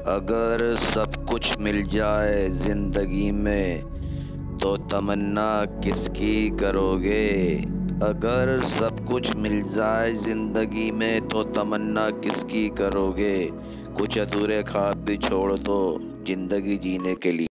अगर सब कुछ मिल जाए जिंदगी में तो तमन्ना किसकी करोगे। अगर सब कुछ मिल जाए जिंदगी में तो तमन्ना किसकी करोगे। कुछ अधूरे ख्वाब भी छोड़ दो जिंदगी जीने के लिए।